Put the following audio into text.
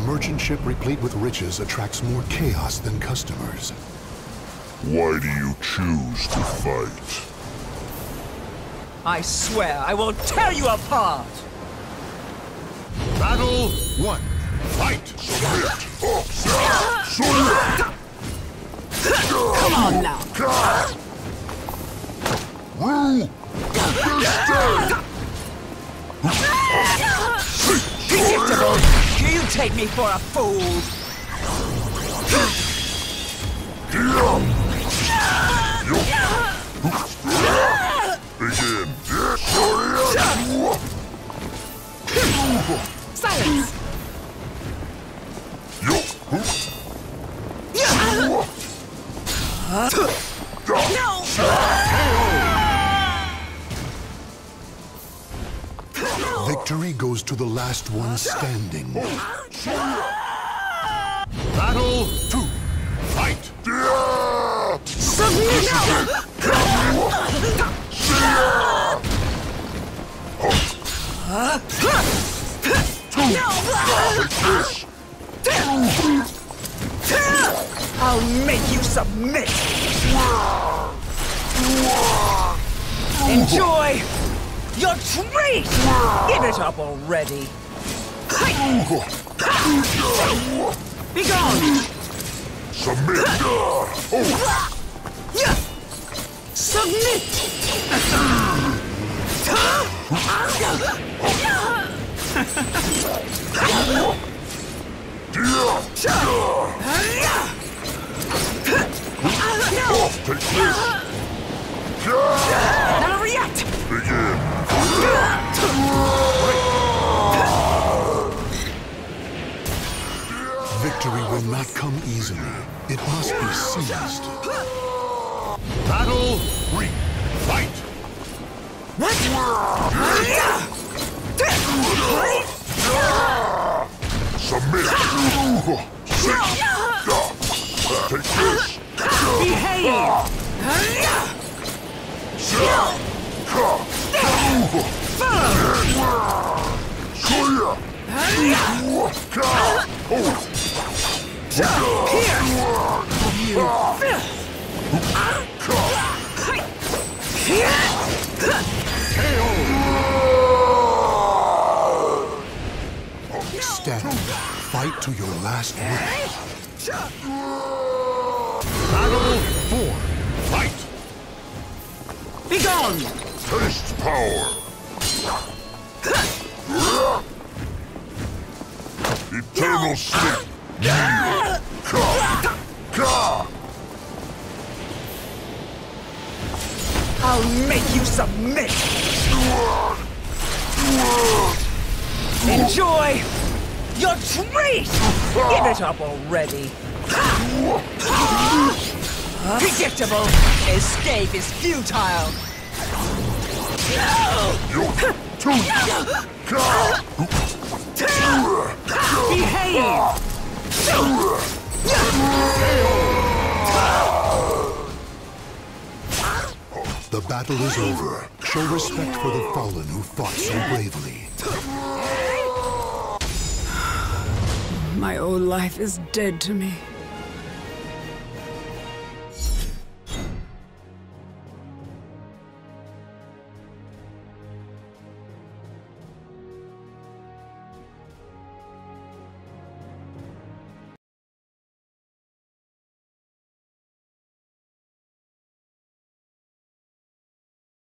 merchant ship replete with riches attracts more chaos than customers. Why do you choose to fight? I swear I will tear you apart! Battle 1. Fight! Submit! Come on now! Rule! Predictable! Do you take me for a fool? Begin! Silence! No! Victory goes to the last one standing. Battle 2. Fight! Submit! I'll make you submit! Enjoy your treat! Give it up already! Be gone! Submit! Submit! Take this! Never yet! Begin! Victory will not come easily. It must be seized. Battle 3. Fight! What? Submit! Take this! Behave! Stand. Fight to your last breath. Battle 4. Fight! Be gone! Taste power! Eternal sleep! I'll make you submit! Enjoy your treat! Give it up already! Predictable! Escape is futile! Behave! The battle is over. Show respect for the fallen who fought so bravely. My old life is dead to me.